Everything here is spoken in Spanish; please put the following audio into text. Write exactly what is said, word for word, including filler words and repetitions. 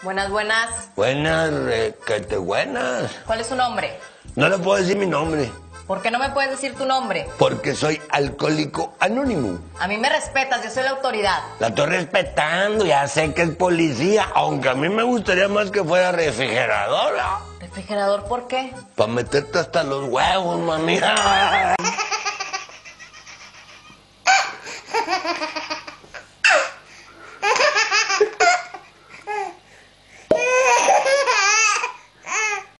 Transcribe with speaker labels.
Speaker 1: Buenas, buenas.
Speaker 2: Buenas, requete buenas.
Speaker 1: ¿Cuál es su nombre?
Speaker 2: No le puedo decir mi nombre.
Speaker 1: ¿Por qué no me puedes decir tu nombre?
Speaker 2: Porque soy alcohólico anónimo.
Speaker 1: A mí me respetas, yo soy la autoridad.
Speaker 2: La estoy respetando, ya sé que es policía, aunque a mí me gustaría más que fuera refrigeradora.
Speaker 1: ¿Refrigerador por qué?
Speaker 2: Para meterte hasta los huevos, mami.